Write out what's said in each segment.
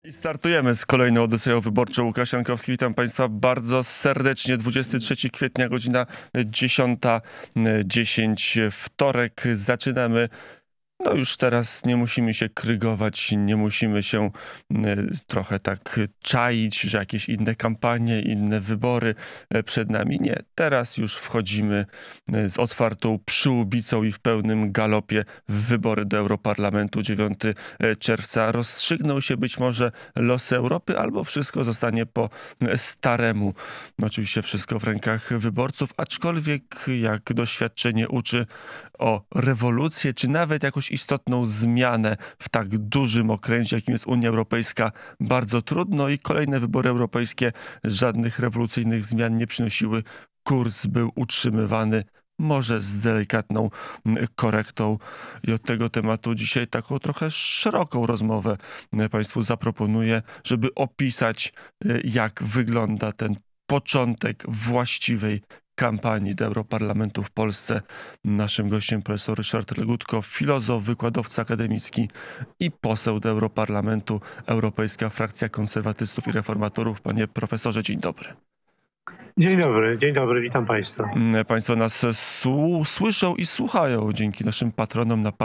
I startujemy z kolejną Odyseją Wyborczą. Łukasz Jankowski, witam Państwa bardzo serdecznie. 23 kwietnia, godzina 10:10, wtorek. Zaczynamy. No już teraz nie musimy się krygować, nie musimy się trochę tak czaić, że jakieś inne kampanie, inne wybory przed nami. Nie, teraz już wchodzimy z otwartą przyłbicą i w pełnym galopie w wybory do Europarlamentu. 9 czerwca rozstrzygną się być może losy Europy, albo wszystko zostanie po staremu. Oczywiście wszystko w rękach wyborców, aczkolwiek jak doświadczenie uczy, o rewolucję, czy nawet jakąś istotną zmianę w tak dużym okręcie, jakim jest Unia Europejska, bardzo trudno i kolejne wybory europejskie żadnych rewolucyjnych zmian nie przynosiły. Kurs był utrzymywany, może z delikatną korektą. I od tego tematu dzisiaj taką trochę szeroką rozmowę Państwu zaproponuję, żeby opisać, jak wygląda ten początek właściwej kampanii do Europarlamentu w Polsce. Naszym gościem profesor Ryszard Legutko, filozof, wykładowca akademicki i poseł do Europarlamentu, Europejska Frakcja Konserwatystów i Reformatorów. Panie profesorze, dzień dobry. Dzień dobry, witam Państwa. Państwo nas słyszą i słuchają dzięki naszym patronom na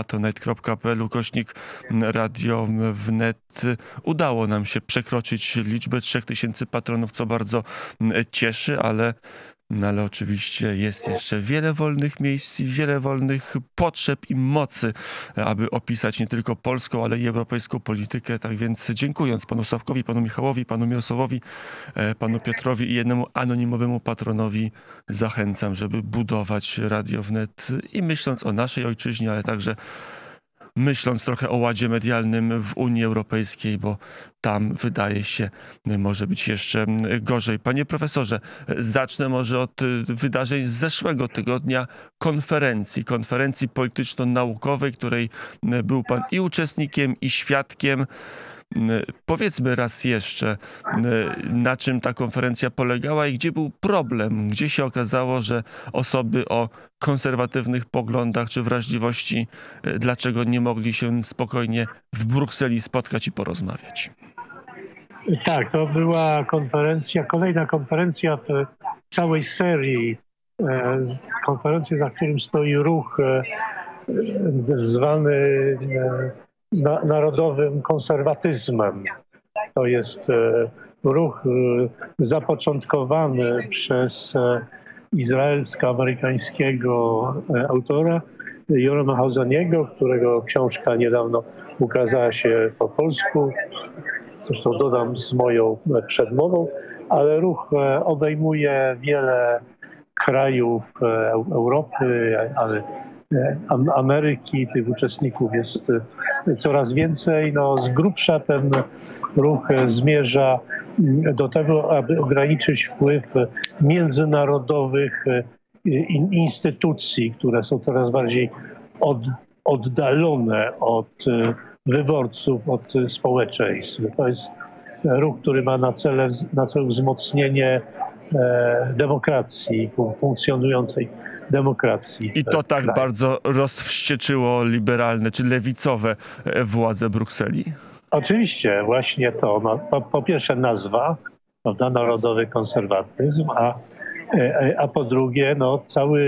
patronite.pl/Radio Wnet. Udało nam się przekroczyć liczbę 3000 patronów, co bardzo cieszy, ale oczywiście jest jeszcze wiele wolnych miejsc i wiele wolnych potrzeb i mocy, aby opisać nie tylko polską, ale i europejską politykę. Tak więc dziękując panu Sławkowi, panu Michałowi, panu Mirosławowi, panu Piotrowi i jednemu anonimowemu patronowi zachęcam, żeby budować Radio Wnet i myśląc o naszej ojczyźnie, ale także myśląc trochę o ładzie medialnym w Unii Europejskiej, bo tam wydaje się może być jeszcze gorzej. Panie profesorze, zacznę może od wydarzeń z zeszłego tygodnia, konferencji polityczno-naukowej, której był pan i uczestnikiem, i świadkiem. Powiedzmy raz jeszcze, na czym ta konferencja polegała i gdzie był problem, gdzie się okazało, że osoby o konserwatywnych poglądach czy wrażliwości, dlaczego nie mogli się spokojnie w Brukseli spotkać i porozmawiać. Tak, to była kolejna konferencja w całej serii konferencji, za którym stoi ruch zwany narodowym konserwatyzmem. To jest ruch zapoczątkowany przez izraelsko-amerykańskiego autora Yorama Hausaniego, którego książka niedawno ukazała się po polsku. Zresztą dodam z moją przedmową, ale ruch obejmuje wiele krajów Europy, ale Ameryki. Tych uczestników jest coraz więcej. No, z grubsza ten ruch zmierza do tego, aby ograniczyć wpływ międzynarodowych instytucji, które są coraz bardziej oddalone od wyborców, od społeczeństw. To jest ruch, który ma na celu wzmocnienie demokracji, funkcjonującej demokracji. I to tak bardzo rozwścieczyło liberalne czy lewicowe władze Brukseli? Oczywiście, właśnie to. No, po pierwsze nazwa, prawda, narodowy konserwatyzm, a po drugie no,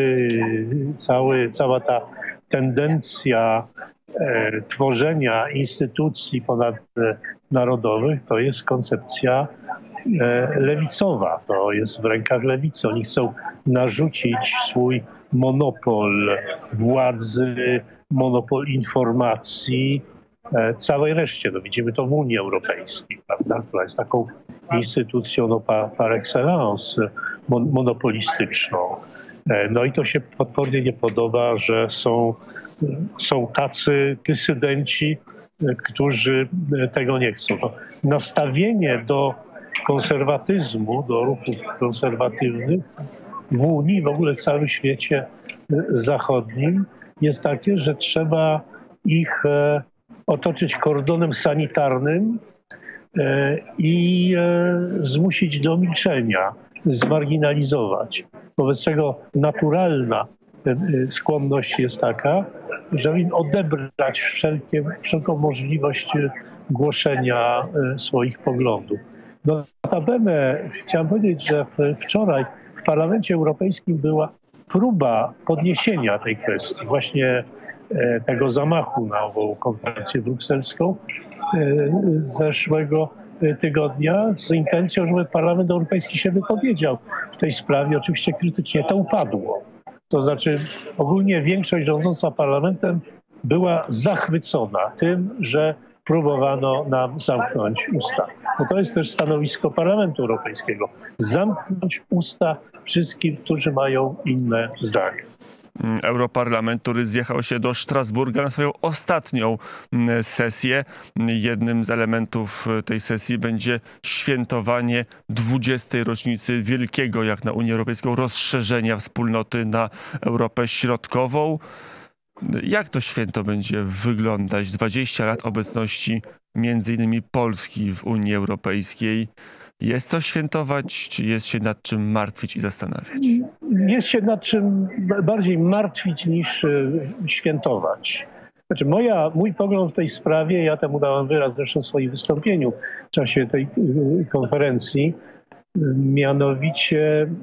cała ta tendencja tworzenia instytucji ponadnarodowych to jest koncepcja lewicowa. To jest w rękach lewicy. Oni chcą narzucić swój monopol władzy, monopol informacji całej reszcie. No, widzimy to w Unii Europejskiej, prawda, która jest taką instytucją no, par excellence monopolistyczną. No i to się potwornie nie podoba, że są tacy dysydenci, którzy tego nie chcą. No, nastawienie do konserwatyzmu, do ruchów konserwatywnych w Unii, w ogóle w całym świecie zachodnim jest takie, że trzeba ich otoczyć kordonem sanitarnym i zmusić do milczenia, zmarginalizować. Wobec czego naturalna skłonność jest taka, żeby im odebrać wszelką możliwość głoszenia swoich poglądów. Notabene chciałem powiedzieć, że wczoraj w Parlamencie Europejskim była próba podniesienia tej kwestii, właśnie tego zamachu na ową konferencję brukselską zeszłego tygodnia z intencją, żeby Parlament Europejski się wypowiedział w tej sprawie. Oczywiście krytycznie to upadło. To znaczy ogólnie większość rządząca parlamentem była zachwycona tym, że próbowano nam zamknąć usta. No to jest też stanowisko Parlamentu Europejskiego. Zamknąć usta wszystkim, którzy mają inne zdanie. Europarlament, który zjechał się do Strasburga na swoją ostatnią sesję. Jednym z elementów tej sesji będzie świętowanie 20. rocznicy wielkiego, jak na Unię Europejską, rozszerzenia wspólnoty na Europę Środkową. Jak to święto będzie wyglądać? 20 lat obecności między innymi Polski w Unii Europejskiej. Jest co świętować, czy jest się nad czym martwić i zastanawiać? Jest się nad czym bardziej martwić niż świętować. Znaczy mój pogląd w tej sprawie, ja temu dałem wyraz zresztą w swoim wystąpieniu w czasie tej konferencji, mianowicie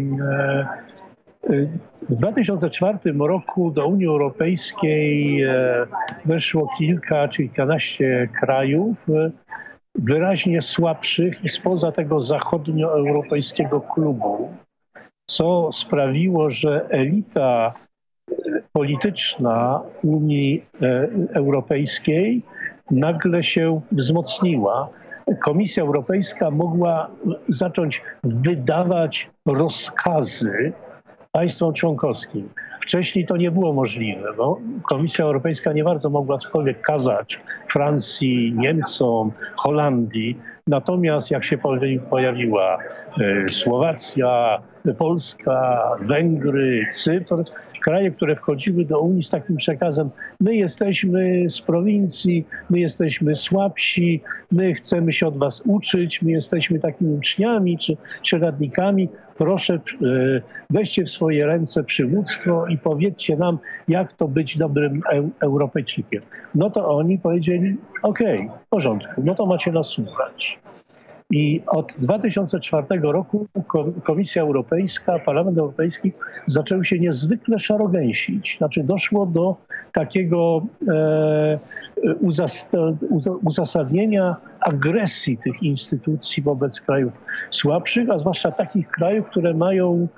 w 2004 roku do Unii Europejskiej weszło kilkanaście krajów wyraźnie słabszych i spoza tego zachodnioeuropejskiego klubu, co sprawiło, że elita polityczna Unii Europejskiej nagle się wzmocniła. Komisja Europejska mogła zacząć wydawać rozkazy państwom członkowskim. Wcześniej to nie było możliwe. No, Komisja Europejska nie bardzo mogła cokolwiek kazać Francji, Niemcom, Holandii. Natomiast jak się pojawiła Słowacja, Polska, Węgry, Cypr, kraje, które wchodziły do Unii z takim przekazem: my jesteśmy z prowincji, my jesteśmy słabsi, my chcemy się od was uczyć, my jesteśmy takimi uczniami czy radnikami. Proszę, weźcie w swoje ręce przywództwo i powiedzcie nam, jak to być dobrym Europejczykiem. No to oni powiedzieli: okej, w porządku, no to macie nas słuchać. I od 2004 roku Komisja Europejska, Parlament Europejski zaczęły się niezwykle szarogęsić. Znaczy doszło do takiego uzasadnienia agresji tych instytucji wobec krajów słabszych, a zwłaszcza takich krajów, które mają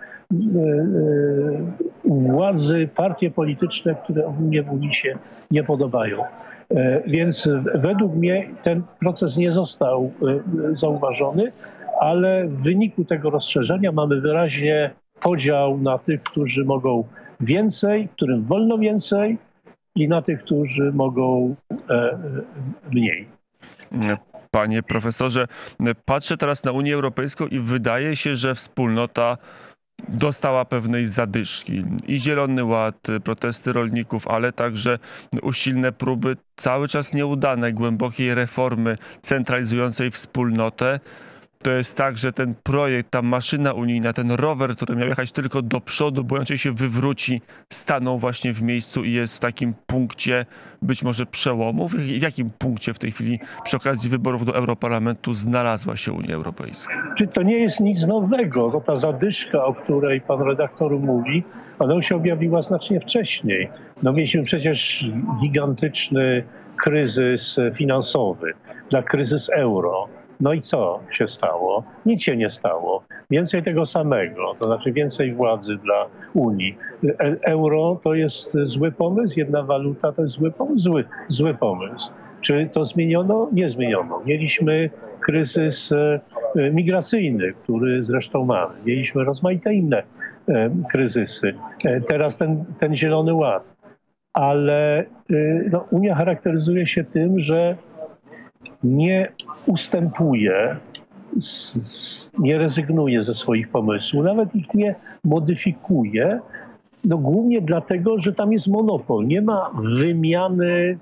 władzy partie polityczne, które ogólnie w Unii się nie podobają. Więc według mnie ten proces nie został zauważony, ale w wyniku tego rozszerzenia mamy wyraźnie podział na tych, którzy mogą więcej, którym wolno więcej, i na tych, którzy mogą mniej. Panie profesorze, patrzę teraz na Unię Europejską i wydaje się, że wspólnota dostała pewnej zadyszki. I Zielony Ład, protesty rolników, ale także usilne próby, cały czas nieudane, głębokiej reformy centralizującej wspólnotę. To jest tak, że ten projekt, ta maszyna unijna, ten rower, który miał jechać tylko do przodu, bojąc się wywróci, stanął właśnie w miejscu i jest w takim punkcie być może przełomu. W jakim punkcie w tej chwili przy okazji wyborów do Europarlamentu znalazła się Unia Europejska? To nie jest nic nowego. To ta zadyszka, o której pan redaktor mówi, ona się objawiła znacznie wcześniej. No mieliśmy przecież gigantyczny kryzys finansowy, kryzys euro. No i co się stało? Nic się nie stało. Więcej tego samego, to znaczy więcej władzy dla Unii. Euro to jest zły pomysł, jedna waluta to jest zły pomysł, zły pomysł. Czy to zmieniono? Nie zmieniono. Mieliśmy kryzys migracyjny, który zresztą mamy. Mieliśmy rozmaite inne kryzysy. Teraz ten Zielony Ład. Ale no, Unia charakteryzuje się tym, że nie ustępuje, nie rezygnuje ze swoich pomysłów, nawet ich nie modyfikuje, no głównie dlatego, że tam jest monopol. Nie ma wymiany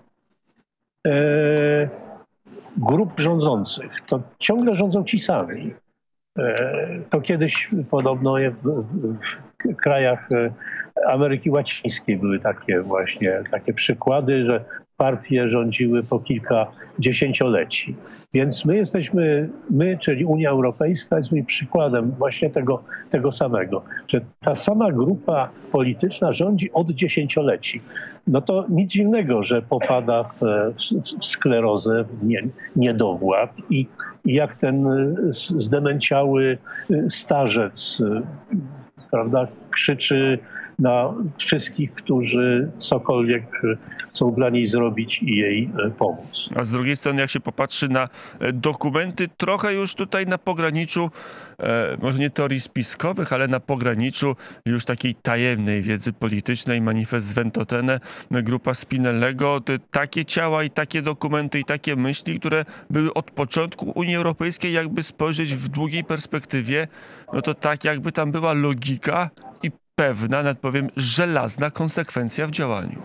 grup rządzących. To ciągle rządzą ci sami. To kiedyś podobno w krajach Ameryki Łacińskiej były takie przykłady, że partie rządziły po kilka dziesięcioleci. Więc my, czyli Unia Europejska, jesteśmy przykładem właśnie tego samego, że ta sama grupa polityczna rządzi od dziesięcioleci. No to nic dziwnego, że popada w sklerozę, w niedowład i jak ten zdemęciały starzec, prawda, krzyczy na wszystkich, którzy cokolwiek chcą dla niej zrobić i jej pomóc. A z drugiej strony, jak się popatrzy na dokumenty, trochę już tutaj na pograniczu, może nie teorii spiskowych, ale na pograniczu już takiej tajemnej wiedzy politycznej, manifest z Ventotene, grupa Spinellego, takie ciała i takie dokumenty i takie myśli, które były od początku Unii Europejskiej, jakby spojrzeć w długiej perspektywie, no to tak jakby tam była logika i pewna, nawet powiem, żelazna konsekwencja w działaniu.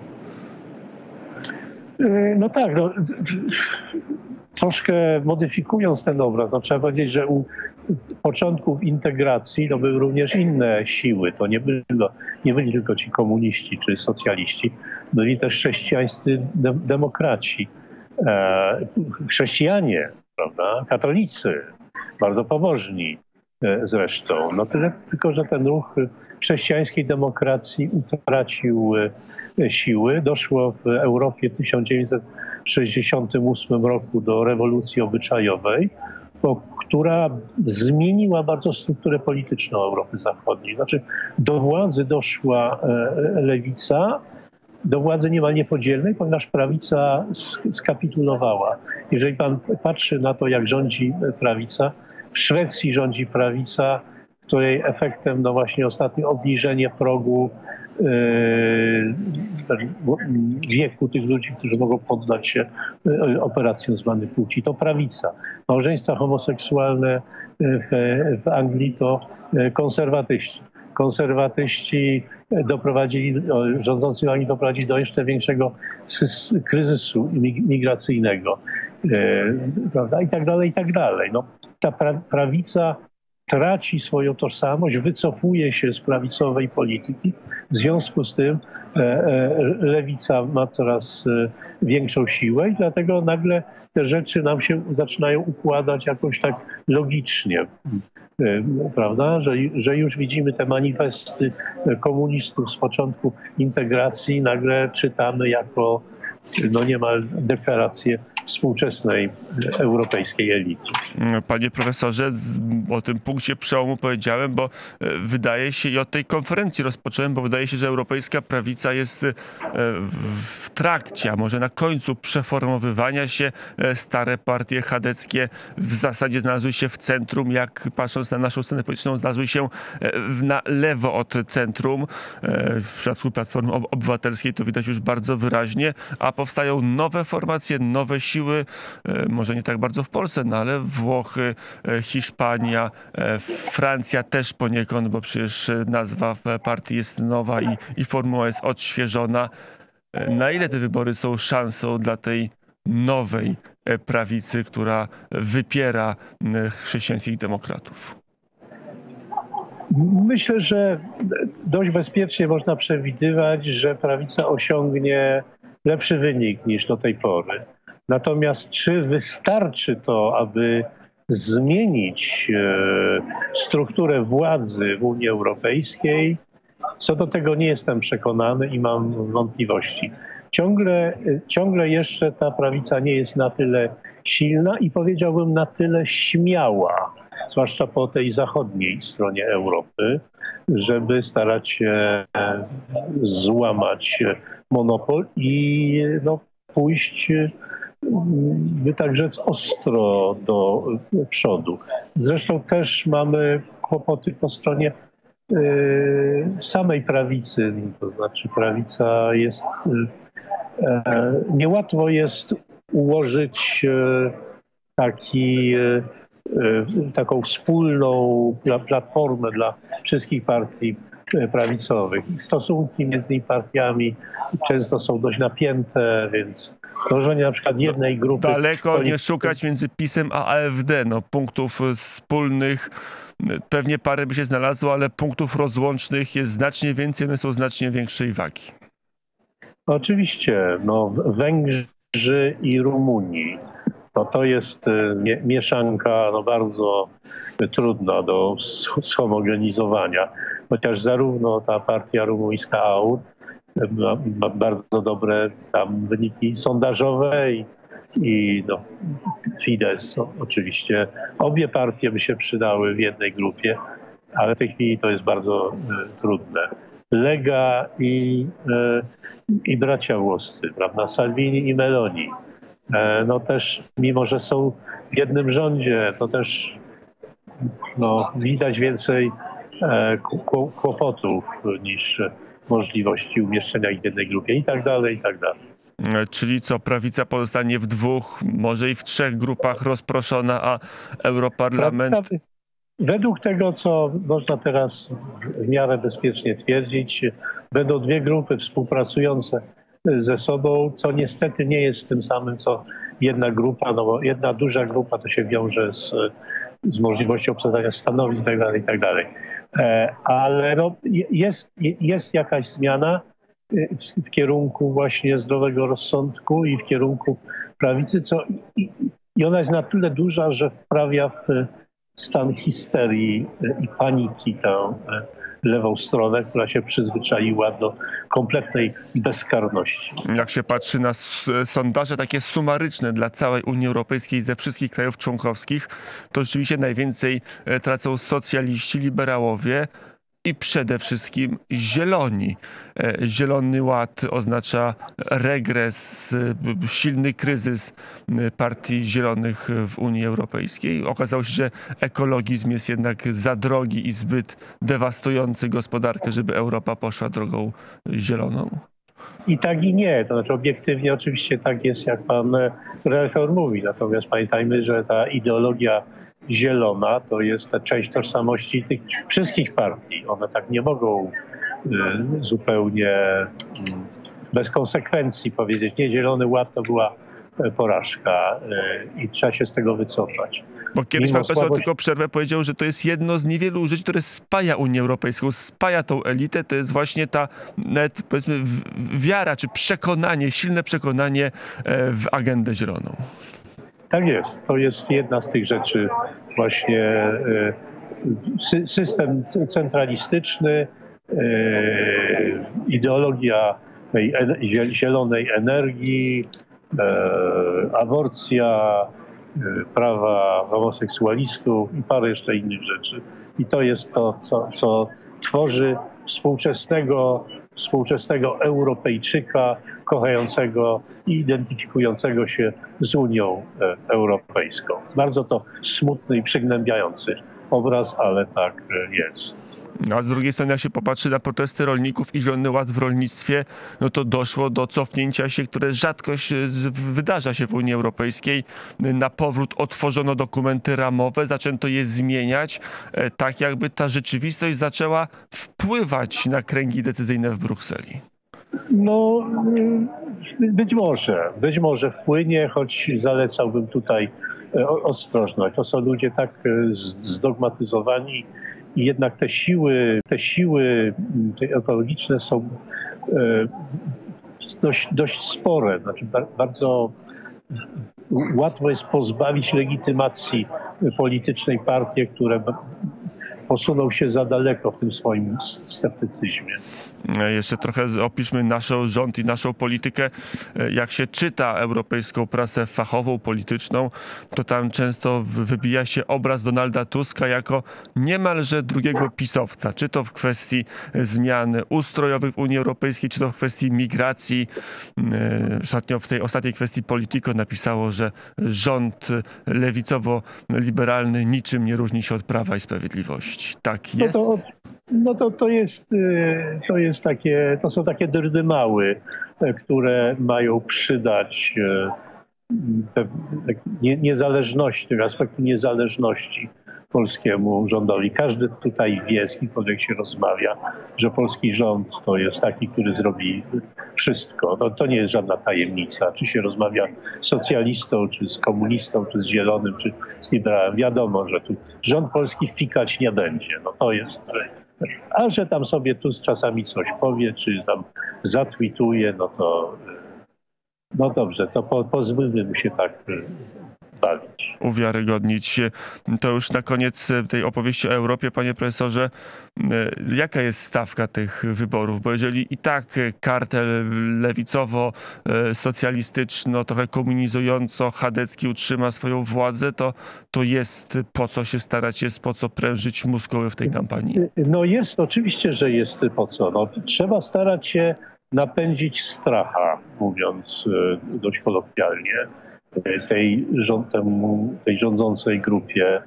No tak, no, troszkę modyfikując ten obraz, no, trzeba powiedzieć, że u początków integracji no, były również inne siły. To nie byli tylko ci komuniści czy socjaliści, byli też chrześcijańscy demokraci, chrześcijanie, prawda, katolicy, bardzo pobożni zresztą. No tyle tylko, że ten ruch chrześcijańskiej demokracji utracił siły. Doszło w Europie w 1968 roku do rewolucji obyczajowej, która zmieniła bardzo strukturę polityczną Europy Zachodniej. Znaczy do władzy doszła lewica, do władzy niemal niepodzielnej, ponieważ prawica skapitulowała. Jeżeli pan patrzy na to, jak rządzi prawica, w Szwecji rządzi prawica, której efektem no właśnie ostatnio obniżenie progu wieku tych ludzi, którzy mogą poddać się operacjom zmiany płci. To prawica. Małżeństwa homoseksualne w Anglii to konserwatyści. Konserwatyści rządzący Anglii doprowadzili do jeszcze większego kryzysu migracyjnego, prawda? I tak dalej, i tak dalej. No, ta prawica traci swoją tożsamość, wycofuje się z prawicowej polityki. W związku z tym lewica ma coraz większą siłę i dlatego nagle te rzeczy nam się zaczynają układać jakoś tak logicznie, prawda? Że już widzimy te manifesty komunistów z początku integracji, nagle czytamy jako no niemal deklarację współczesnej europejskiej elity. Panie profesorze, o tym punkcie przełomu powiedziałem, bo wydaje się, i od tej konferencji rozpocząłem, bo wydaje się, że europejska prawica jest w trakcie, a może na końcu przeformowywania się. Stare partie chadeckie w zasadzie znalazły się w centrum, jak patrząc na naszą scenę polityczną, znalazły się na lewo od centrum. W przypadku Platformy Obywatelskiej to widać już bardzo wyraźnie, a powstają nowe formacje, nowe siły, może nie tak bardzo w Polsce, no ale Włochy, Hiszpania, Francja też poniekąd, bo przecież nazwa partii jest nowa i formuła jest odświeżona. Na ile te wybory są szansą dla tej nowej prawicy, która wypiera chrześcijańskich demokratów? Myślę, że dość bezpiecznie można przewidywać, że prawica osiągnie lepszy wynik niż do tej pory. Natomiast czy wystarczy to, aby zmienić strukturę władzy w Unii Europejskiej? Co do tego nie jestem przekonany i mam wątpliwości. Ciągle jeszcze ta prawica nie jest na tyle silna i powiedziałbym na tyle śmiała, zwłaszcza po tej zachodniej stronie Europy, żeby starać się złamać monopol i no, pójść, by tak rzec, ostro do przodu. Zresztą też mamy kłopoty po stronie samej prawicy, to znaczy prawica jest, niełatwo jest ułożyć taką wspólną platformę dla wszystkich partii prawicowych. Stosunki między partiami często są dość napięte, więc tworzenie na przykład jednej grupy... Daleko nie szukać między PiS-em a AfD. No, punktów wspólnych pewnie parę by się znalazło, ale punktów rozłącznych jest znacznie więcej, one są znacznie większej wagi. Oczywiście, no, Węgrzy i Rumunii. No to jest mieszanka no, bardzo trudna do schomogenizowania, chociaż zarówno ta partia rumuńska AUR ma bardzo dobre tam wyniki sondażowe i no, Fidesz oczywiście. Obie partie by się przydały w jednej grupie, ale w tej chwili to jest bardzo trudne. Lega i bracia włoscy, prawda? Salvini i Meloni. No też, mimo że są w jednym rządzie, to też no, widać więcej kłopotów niż możliwości umieszczenia ich w jednej grupie i tak dalej, i tak dalej. Czyli co, prawica pozostanie w dwóch, może i w trzech grupach rozproszona, a Europarlament... Według tego, co można teraz w miarę bezpiecznie twierdzić, będą dwie grupy współpracujące ze sobą, co niestety nie jest tym samym, co jedna grupa, no bo jedna duża grupa to się wiąże z możliwością obsadzania stanowisk i tak dalej. Ale no, jest jakaś zmiana w kierunku właśnie zdrowego rozsądku i w kierunku prawicy, i ona jest na tyle duża, że wprawia w stan histerii i paniki tę lewą stronę, która się przyzwyczaiła do kompletnej bezkarności. Jak się patrzy na sondaże takie sumaryczne dla całej Unii Europejskiej ze wszystkich krajów członkowskich, to rzeczywiście najwięcej tracą socjaliści, liberałowie i przede wszystkim zieloni. Zielony Ład oznacza regres, silny kryzys partii zielonych w Unii Europejskiej. Okazało się, że ekologizm jest jednak za drogi i zbyt dewastujący gospodarkę, żeby Europa poszła drogą zieloną. I tak i nie. To znaczy obiektywnie oczywiście tak jest, jak pan redaktor mówi. Natomiast pamiętajmy, że ta ideologia zielona to jest ta część tożsamości tych wszystkich partii. One tak nie mogą zupełnie bez konsekwencji powiedzieć, nie, Zielony Ład to była porażka i trzeba się z tego wycofać. Bo kiedyś pan profesor, tylko przerwę, powiedział, że to jest jedno z niewielu rzeczy, które spaja Unię Europejską, spaja tą elitę, to jest właśnie ta, nawet powiedzmy, wiara czy przekonanie, silne przekonanie w agendę zieloną. Tak jest. To jest jedna z tych rzeczy właśnie system centralistyczny, ideologia tej zielonej energii, aborcja, prawa homoseksualistów i parę jeszcze innych rzeczy. I to jest to, co tworzy współczesnego Europejczyka, kochającego i identyfikującego się z Unią Europejską. Bardzo to smutny i przygnębiający obraz, ale tak jest. A z drugiej strony, jak się popatrzy na protesty rolników i Zielony Ład w rolnictwie, no to doszło do cofnięcia się, które rzadko wydarza się w Unii Europejskiej. Na powrót otworzono dokumenty ramowe, zaczęto je zmieniać, tak jakby ta rzeczywistość zaczęła wpływać na kręgi decyzyjne w Brukseli. No, być może wpłynie, choć zalecałbym tutaj ostrożność. To są ludzie tak zdogmatyzowani i jednak te siły ekologiczne są dość spore. Znaczy bardzo łatwo jest pozbawić legitymacji politycznej partie, które posunął się za daleko w tym swoim sceptycyzmie. Jeszcze trochę opiszmy nasz rząd i naszą politykę. Jak się czyta europejską prasę fachową, polityczną, to tam często wybija się obraz Donalda Tuska jako niemalże drugiego pisowca. Czy to w kwestii zmian ustrojowych w Unii Europejskiej, czy to w kwestii migracji. Ostatnio w tej ostatniej kwestii Politico napisało, że rząd lewicowo-liberalny niczym nie różni się od Prawa i Sprawiedliwości. Tak jest? To są takie dyrdymały, które mają przydać niezależności, tego aspektu niezależności polskiemu rządowi. Każdy tutaj wie, z kimkolwiek się rozmawia, że polski rząd to jest taki, który zrobi wszystko. No, to nie jest żadna tajemnica. Czy się rozmawia z socjalistą, czy z komunistą, czy z zielonym, czy z liberałem. Wiadomo, że tu rząd polski fikać nie będzie. No, to jest A że tam sobie Tusk czasami coś powie, czy tam zatweetuje, no dobrze, to pozwólmy mu się tak bawić. Uwiarygodnić. To już na koniec tej opowieści o Europie, panie profesorze, jaka jest stawka tych wyborów? Bo jeżeli i tak kartel lewicowo-socjalistyczno, trochę komunizująco-chadecki utrzyma swoją władzę, to jest po co się starać, jest po co prężyć muskuły w tej kampanii? No jest, oczywiście, że jest po co. No, trzeba starać się napędzić stracha, mówiąc dość kolokwialnie, tej rządzącej grupie,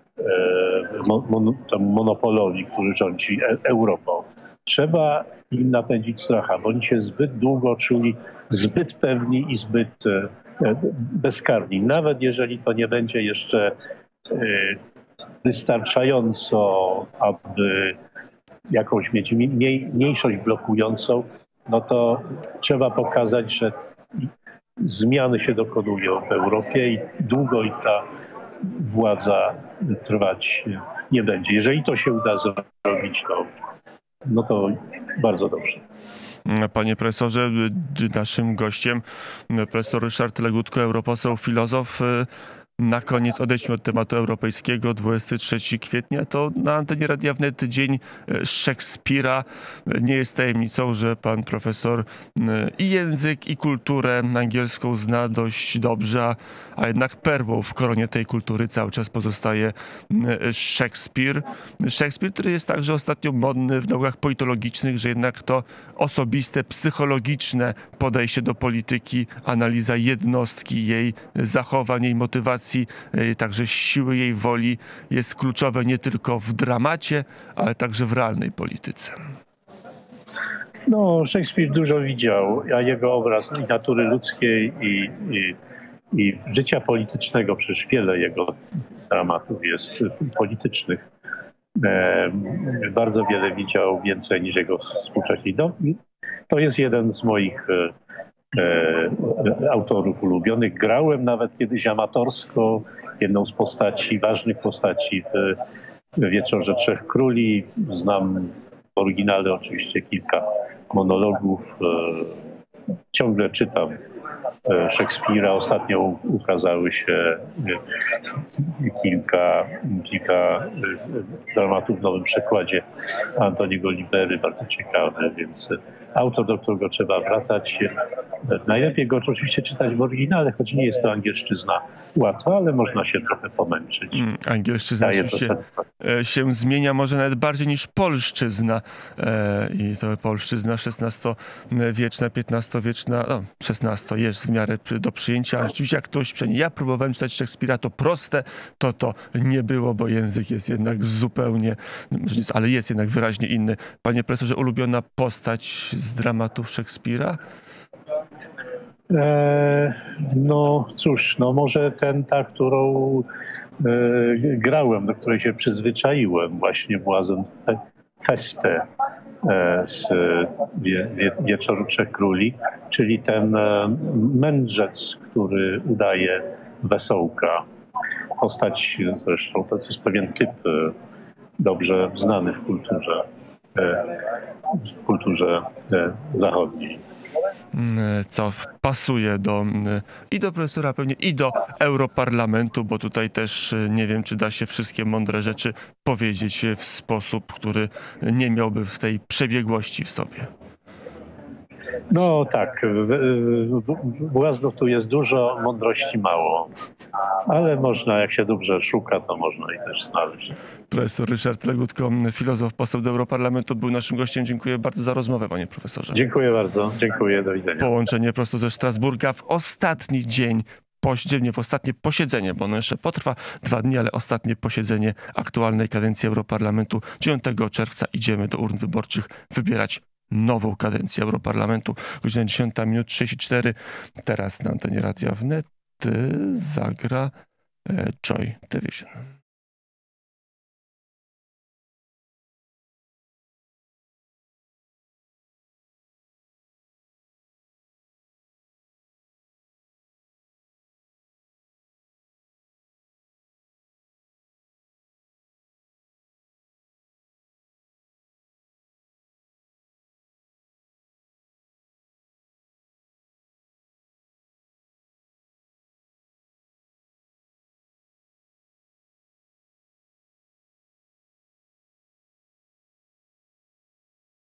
monopolowi, który rządzi Europą. Trzeba im napędzić stracha, bo oni się zbyt długo czuli zbyt pewni i zbyt bezkarni. Nawet jeżeli to nie będzie jeszcze wystarczająco, aby jakąś mieć mniejszość blokującą, no to trzeba pokazać, że zmiany się dokonują w Europie i długo i ta władza trwać nie będzie. Jeżeli to się uda zrobić, no to bardzo dobrze. Panie profesorze, naszym gościem profesor Ryszard Legutko, europoseł, filozof. Na koniec odejdźmy od tematu europejskiego. 23 kwietnia to na antenie Radia Wnet dzień Szekspira. Nie jest tajemnicą, że pan profesor i język, i kulturę angielską zna dość dobrze, a jednak perłą w koronie tej kultury cały czas pozostaje Szekspir. Szekspir, który jest także ostatnio modny w naukach politologicznych, że jednak to osobiste, psychologiczne podejście do polityki, analiza jednostki, jej zachowań, jej motywacji, także siły jej woli jest kluczowe nie tylko w dramacie, ale także w realnej polityce. No, Szekspir dużo widział, a jego obraz i natury ludzkiej i życia politycznego, przecież wiele jego dramatów jest politycznych. Bardzo wiele widział, więcej niż jego współcześni. To jest jeden z moich autorów ulubionych. Grałem nawet kiedyś amatorsko jedną z postaci, ważnych postaci w Wieczorze Trzech Króli. Znam w oryginale oczywiście kilka monologów. Ciągle czytam Szekspira. Ostatnio ukazały się kilka dramatów w nowym przekładzie Antoniego Libery, bardzo ciekawy, więc autor, do którego trzeba wracać. Najlepiej go oczywiście czytać w oryginale, choć nie jest to angielszczyzna łatwa, ale można się trochę pomęczyć. Angielszczyzna się zmienia może nawet bardziej niż polszczyzna. I to polszczyzna XVI-wieczna, XV-wieczna, no XVI jest w miarę do przyjęcia. Ale rzeczywiście jak ktoś, przynajmniej ja próbowałem czytać Szekspira, to proste to nie było, bo język jest jednak zupełnie, ale jest jednak wyraźnie inny. Panie profesorze, ulubiona postać z dramatów Szekspira? No cóż, no może ta, którą grałem, do której się przyzwyczaiłem, właśnie Błazen Feste z Wieczoru Trzech Króli, czyli ten mędrzec, który udaje wesołka. Postać zresztą, to jest pewien typ dobrze znany w kulturze zachodniej. Co pasuje i do profesora pewnie, i do Europarlamentu, bo tutaj też nie wiem, czy da się wszystkie mądre rzeczy powiedzieć w sposób, który nie miałby w tej przebiegłości w sobie. No tak, błaznów tu jest dużo, mądrości mało, ale można, jak się dobrze szuka, to można i też znaleźć. Profesor Ryszard Legutko, filozof, poseł do Europarlamentu, był naszym gościem. Dziękuję bardzo za rozmowę, panie profesorze. Dziękuję bardzo, dziękuję, do widzenia. Połączenie prosto ze Strasburga w ostatni dzień, w ostatnie posiedzenie, bo ono jeszcze potrwa 2 dni, ale ostatnie posiedzenie aktualnej kadencji Europarlamentu. 9 czerwca idziemy do urn wyborczych wybierać nową kadencję Europarlamentu. Godzina 10:34. Teraz na antenie Radia Wnet zagra Joy Division.